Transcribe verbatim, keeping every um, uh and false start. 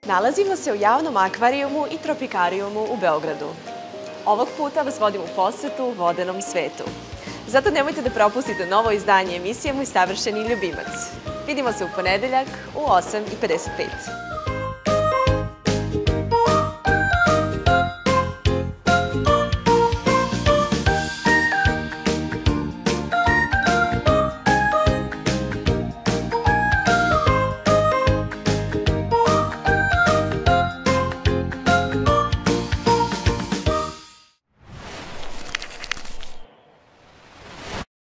Nalazimo se u javnom akvarijumu i tropikarijumu u Beogradu. Ovog puta vas vodim u posetu vodenom svetu. Zato nemojte da propustite novo izdanje emisije Moj savršeni ljubimac. Vidimo se u ponedeljak u osam i pedeset pet.